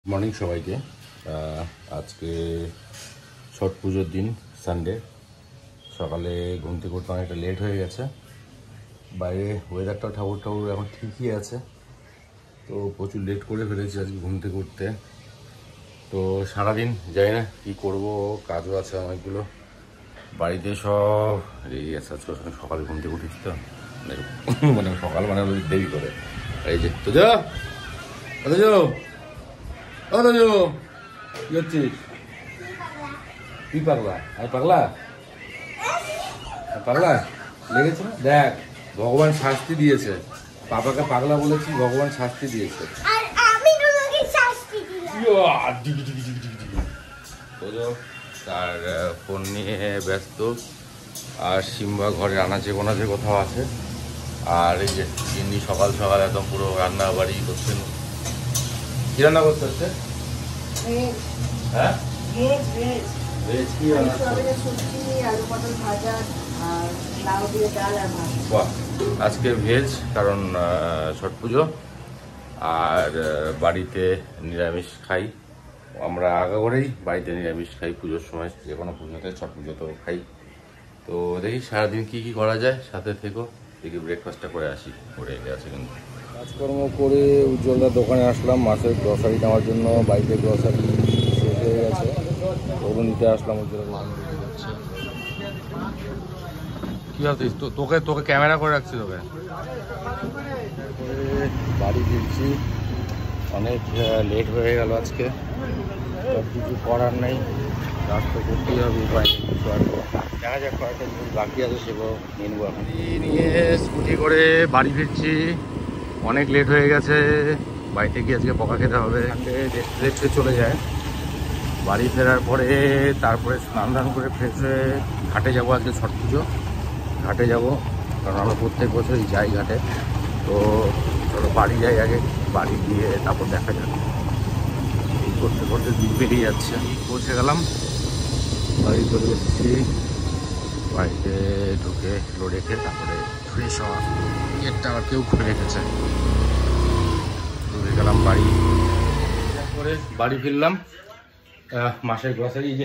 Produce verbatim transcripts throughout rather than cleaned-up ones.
Morning সবাইকে। আজকে ছট পুজোর দিন, সানডে। সকালে ঘুম থেকে উঠতে অনেকটা লেট হয়ে গেছে। বাইরে ওয়েদারটাও ঠাকুর ঠাকুর এখন ঠিকই আছে, তো প্রচুর লেট করে ফেলেছি আজকে ঘুম থেকে উঠতে। তো সারাদিন যাই না কী করবো, কাজও আছে অনেকগুলো। বাড়িতে সব রেডি আছে। আজকে সকালে ঘুম থেকে উঠেছি তো, মানে সকাল মানে দেরি করে। এই যে তো যা যা ও তো কি হচ্ছিস? কি পাগলা? আর পাগলা পাগলা লেগেছে না? দেখ, ভগবান শাস্তি দিয়েছে। পাপাকে পাগলা বলেছি, ভগবান শাস্তি দিয়েছে। তার ফোন নিয়ে ব্যস্ত, আর সিম্বা ঘরে আনাচে গোনাচে কোথাও আছে। আর এই যে চিনি সকাল সকাল একদম পুরো রান্না বাড়ি করছেন। কি রান্না করতে হচ্ছে? হ্যাঁ, আজকে ভেজ, কারণ ছট পুজো। আর বাড়িতে নিরামিষ খাই আমরা, আগা করেই বাড়িতে নিরামিষ খাই পুজোর সময়, যে কোনো পুজোতে, ছট পুজোতেও খাই। তো দেখি সারাদিন কি কি করা যায়, সাথে থেকো। দেখি ব্রেকফাস্টটা করে আসি, করে আছে কিন্তু কাজকর্ম করে উজ্জ্বলদার দোকানে আসলাম মাছের গ্রসারি নেওয়ার জন্য। বাড়িতে গ্রসারি শেষ হয়ে গেছে, ওগুলো নিতে আসলাম। উজ্জ্বলদার দোকান থেকে যাচ্ছে। কী ভাবছিস? তোকে তোকে ক্যামেরা করে রাখছি তোকে। বাড়ি ফিরছি, অনেক লেট হয়ে গেল আজকে। সব কিছু করার নেই, কাজ তো করতেই হবে, উপায় নেই কিছু। আর দেখা যাক, কয়েকটা জিনিস বাকি আছে, সেগুলো নিয়ে নেবো। এখন নিয়ে স্কুটি করে বাড়ি ফিরছি, অনেক লেট হয়ে গেছে। বাড়িতে গিয়ে আজকে বকা খেতে হবে। রেস্ট রেস্টে চলে যায়। বাড়ি ফেরার পরে তারপরে স্নান দান করে ফ্রেশ হয়ে ঘাটে যাবো। আজকে ছট পুজো, ঘাটে যাব, কারণ আমরা প্রত্যেক বছরই যাই ঘাটে। তো চলো বাড়ি যাই আগে, বাড়ি গিয়ে তারপর দেখা যাক। এই করতে করতে দিন পেরিয়ে যাচ্ছে। পৌঁছে গেলাম, বাড়ি চলে এসেছি। বাড়িতে ঢুকে এগুলো রেখে তারপরে ফ্রেশ হওয়া। গেটটা আবার কেউ খুলে রেখেছে। ঢুকে গেলাম বাড়ি, তারপরে বাড়ি ফিরলাম। মাসের গ্রসারি যে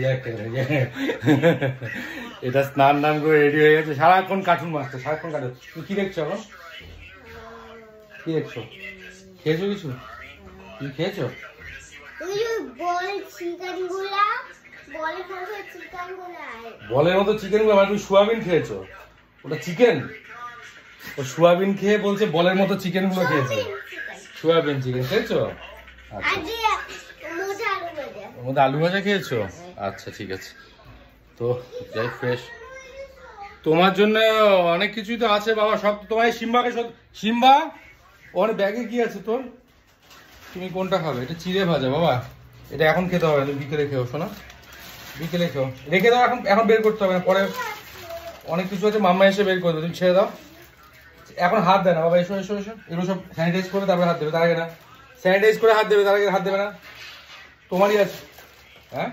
এটা স্নান দান করে রেডি হয়ে গেছে। সারাক্ষণ কার্টুন মারছে, সারাক্ষণ কার্টুন। তুমি কি দেখছো এখন? কি দেখছো? খেয়েছো কিছু? তুমি খেয়েছো? বলের মতো চিকেন গুলো মানে তুমি সোয়াবিন খেয়েছো? ওটা চিকেন? ও সোয়াবিন খেয়ে বলছে বলের মতো চিকেন গুলো খেয়েছে। সোয়াবিন চিকেন খেয়েছো? ওর মধ্যে আলু ভাজা খেয়েছো? আচ্ছা ঠিক আছে। তো যাই ফ্রেশ। তোমার জন্য অনেক কিছুই তো আছে বাবা, সব তোমার। সিম্বাকে সিম্বা, ওর ব্যাগে কি আছে তোর? তুমি কোনটা খাবে? এটা চিড়ে ভাজা বাবা, এটা এখন খেতে হবে না, তুমি বিকেলে খেও। শোনা, বিকেলে খেও, রেখে দাও। এখন এখন বের করতে হবে না, পরে অনেক কিছু আছে, মাম্মা এসে বের করবে, তুমি ছেড়ে দাও। এখন হাত দেয় না বাবা, এসো এসো এসো। এগুলো সব স্যানিটাইজ করে তারপরে হাত দেবে, তার আগে না। স্যানিটাইজ করে হাত দেবে, তার আগে হাত দেবে না। তোমারই আছে। হ্যাঁ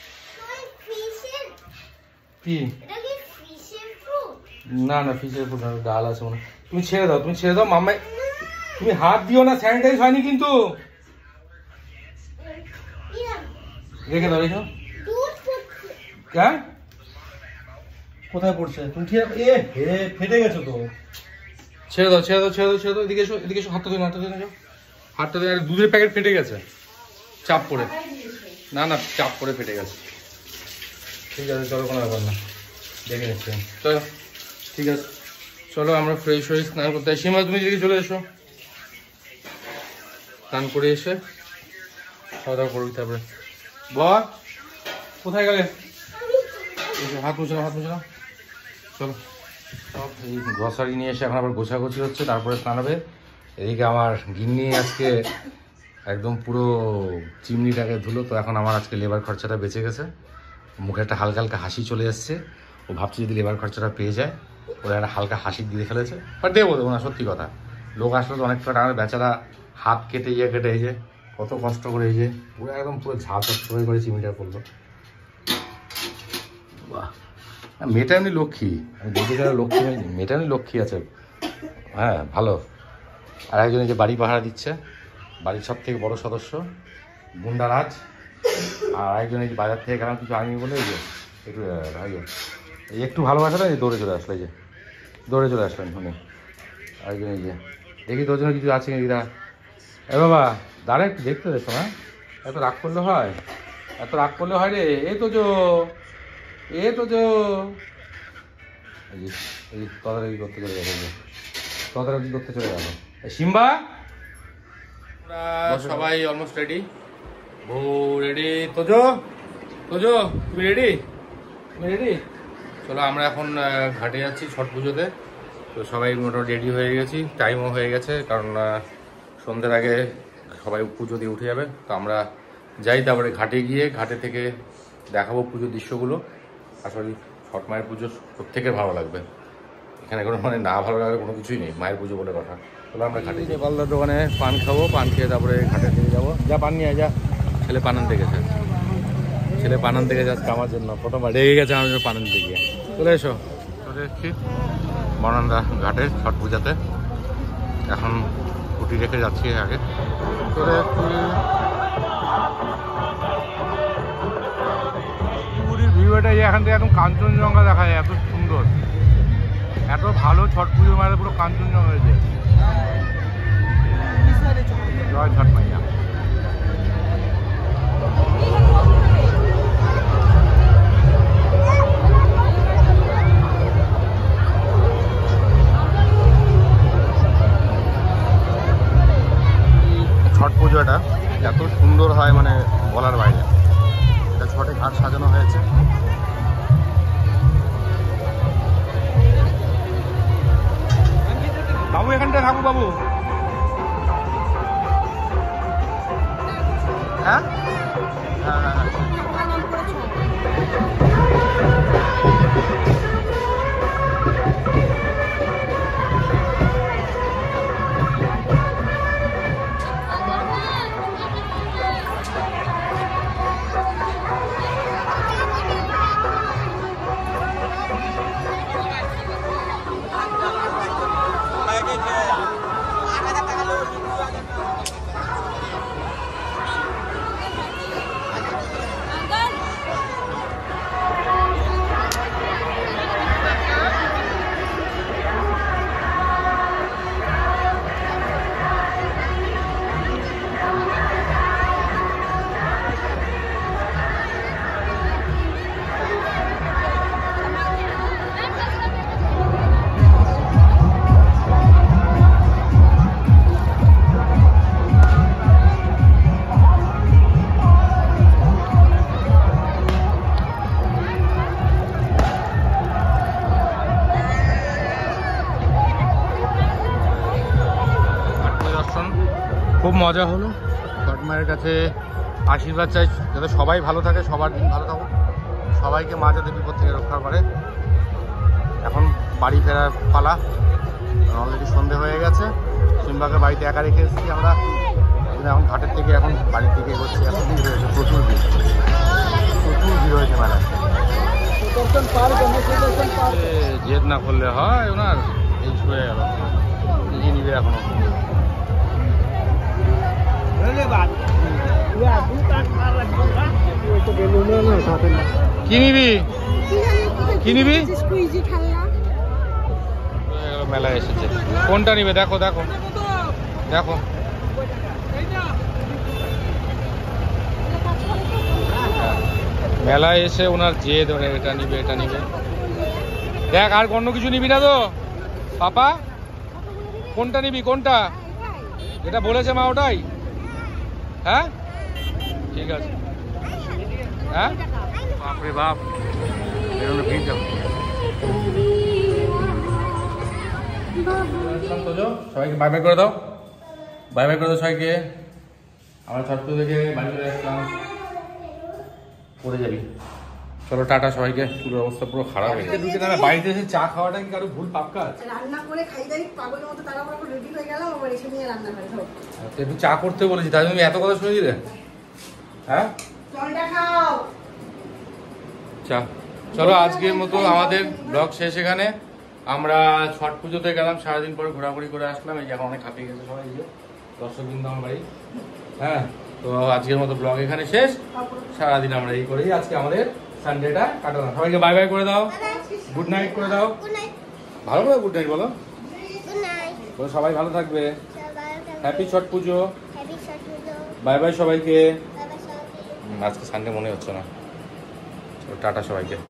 কি? না না ফিশের ফুড, ডাল আছে মনে। তুমি ছেড়ে দাও, তুমি ছেড়ে দাও মাম্মাই। তুমি হাত দিও না, স্যানিটাইজ হয়নি কিন্তু। রেখে দাও, রেখে দাও। হ্যাঁ কোথায় পড়ছে? তুমি ঠিক এ হে ফেটে গেছো তো। ছেড়ে দাও ছেড়ে দাও ছেড়ে দাও ছেড়ে দাও। এদিকে এসো, এদিকে এসো। হাতটা ধরে হাতটা ধরে যাও, হাতটা ধরে। দুধের প্যাকেট ফেটে গেছে, চাপ পড়ে। না না চাপ পড়ে ফেটে গেছে। ঠিক আছে চলো, কোনো ব্যাপার না, দেখে নিচ্ছি। চলো ঠিক আছে, চলো আমরা ফ্রেশ হয়ে স্নান করতে আসি। সীমা তুমি দিকে চলে এসো, স্নান করে এসে খাওয়া দাওয়া করবি। তারপরে বল কোথায় গেলে? হাত মুছে নাও, হাত মুছে নাও। চলো, সব এই গ্রসারি নিয়ে এসে এখন আবার গোছাগুছি হচ্ছে, তারপরে স্নান হবে। এদিকে আমার গিন্নি আজকে একদম পুরো চিমনিটাকে ধুলো। তো এখন আমার আজকে লেবার খরচাটা বেঁচে গেছে। মুখে একটা হালকা হালকা হাসি চলে এসছে। ও ভাবছি যদি লেবার খরচাটা পেয়ে যায়, ওরা একটা হালকা হাসি দিয়ে ফেলেছে। বাট দেবো দেবো না, সত্যি কথা। লোক আসলে তো অনেক টাকা, বেচারা হাত কেটে ইয়ে কেটে এই যে কত কষ্ট করে, এই যে পুরো একদম পুরো ঝাঁ চচ্চড়ে করে চিমনিটা করলো। বাহ, মেয়েটা এমনি লক্ষ্মী। আমি দেখে যারা লক্ষ্মী, মেয়েটা এমনি লক্ষ্মী আছে। হ্যাঁ ভালো। আর একজন এই যে বাড়ি পাহারা দিচ্ছে, বাড়ির সব থেকে বড় সদস্য। গুন্ডারাজ, আর একজন এই বাজার থেকে গেলাম কিছু আনিনি বলে এই যে একটু এই একটু ভালোবাসা না, এই দৌড়ে চলে আসলো, এই যে দৌড়ে চলে আসলেন উনি আরেকজন। এই যে দেখি তোর জন্য কিছু আছে নাকি। এ বাবা দাঁড়া একটু দেখতে দেখো না, এত রাগ করলে হয়, এত রাগ করলে হয় রে। এই তো জো, এ তো জো, এই যে এই তদারকি করতে চলে গেল, তদারকি করতে চলে গেল সিম্বা। আমরা সবাই অলমোস্ট রেডি, বউ রেডি, তোজো তোজো তুমি রেডি, তুমি রেডি? চলো আমরা এখন ঘাটে যাচ্ছি ছট পুজোতে। তো সবাই মোটামুটি রেডি হয়ে গেছি, টাইমও হয়ে গেছে, কারণ সন্ধ্যের আগে সবাই পুজো দিয়ে উঠে যাবে। তো আমরা যাই, তারপরে ঘাটে গিয়ে ঘাটে থেকে দেখাবো পুজোর দৃশ্যগুলো। আসলে ছট মায়ের পুজো প্রত্যেকের ভালো লাগবে, এখানে কোনো মানে না ভালো লাগবে কোনো কিছুই নেই, মায়ের পুজো বলে কথা। তাহলে আমরা ঘাটে যাই, পাল্লার দোকানে পান খাবো, পান খেয়ে তারপরে ঘাটে দিয়ে যাবো। যা পান নিয়ে যা, ছেলে পান আনতে গেছে, ছেলে পান আনতে গেছে আজকে আমার জন্য, প্রথমবার রেগে গেছে আমার জন্য পান আনতে গিয়ে। চলে এসো, চলে এসছি বনান্দা ঘাটে ছট পূজাতে। এখন কুটি রেখে যাচ্ছি আগে, চলে এসছি। পুরীর ভিউটা এখান থেকে একদম কাঞ্চনজঙ্ঘা দেখা যায়, এত সুন্দর, এত ভালো ছট পুজো মানে পুরো কাঞ্চনজঙ্ঘা হয়েছে। জয় ছট মাইয়া। ছট পুজোটা এত সুন্দর হয় মানে বলার বাইরে। এটা ছটে ঘাট সাজানো হয়েছে, বাবু এখানটায় থাকবো বাবু। হ্যাঁ হ্যাঁ হ্যাঁ হ্যাঁ খুব মজা হলো। ছট মায়ের কাছে আশীর্বাদ চাই যাতে সবাই ভালো থাকে, সবার দিন ভালো থাকুক, সবাইকে মা যাতে বিপদ থেকে রক্ষা করে। এখন বাড়ি ফেরার পালা, অলরেডি সন্ধে হয়ে গেছে। সিম্বাকে বাড়িতে একা রেখে এসেছি আমরা, এখন ঘাটের থেকে এখন বাড়ির দিকে এগোচ্ছি। এখন ভিড় হয়েছে, প্রচুর ভিড়, প্রচুর ভিড় হয়েছে মেলায়। জেদ না করলে হয়, ওনার এই হয়ে গেল, নিজে নিবে এখনো। কি নিবি, কি নিবি? মেলায় এসেছে, কোনটা নিবে দেখো দেখো দেখো। মেলায় এসে ওনার জেদ, এটা নিবে এটা নিবে। দেখ আর অন্য কিছু নিবি না তো পাপা? কোনটা নিবি, কোনটা? এটা বলেছে মা ওটাই? হ্যাঁ ঠিক আছে। হ্যাঁ বাপরে বাপ, সবাইকে বাই বাই করে দাও, বাই বাই করে দাও সবাইকে। আমরা ছট পুজো দেখে বাড়ি চলে আসলাম, পড়ে যাবি। চলো টাটা সবাইকে। পুরো অবস্থা পুরো খারাপ হয়ে গেছে। ঢুকে না বাড়িতে এসে চা খাওয়াটা কি কারো ভুল পাপ কাজ? রান্না করে খাই দাই পাগলের মতো, তাড়াহুড়ো করে রেডি হয়ে গেলাম, আবার এসে নিয়ে রান্না করে খাও। একটু চা করতে বলেছি, তাই তুমি এত কথা শুনে দিলে? হ্যাঁ জলটা খাও, চা। চলো আজকের মতো আমাদের ব্লগ শেষ এখানে। আমরা ছট পুজোতে গেলাম, সারাদিন পরে ঘোরাঘুরি করে আসলাম। এই যে এখন অনেক হাঁপিয়ে গেছে সবাই, এই যে দর্শক বৃন্দ আমার বাড়ি। হ্যাঁ তো আজকের মতো ব্লগ এখানে শেষ। সারাদিন আমরা এই করেই আজকে আমাদের সানডেটা কাটানো। সবাইকে বাই বাই করে দাও, গুড নাইট করে দাও। ভালো করে গুড নাইট বলো। বলো সবাই ভালো থাকবে। হ্যাপি ছট পুজো। বাই বাই সবাইকে। আজকে সানডে মনে হচ্ছে না। টাটা সবাইকে।